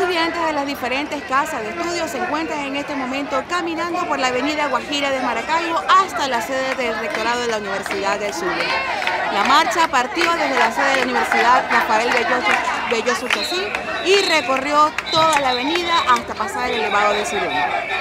Estudiantes de las diferentes casas de estudios se encuentran en este momento caminando por la avenida Guajira de Maracaibo hasta la sede del rectorado de la Universidad del Zulia. La marcha partió desde la sede de la Universidad Rafael Belloso Chacín y recorrió toda la avenida hasta pasar el elevado de Ciruela.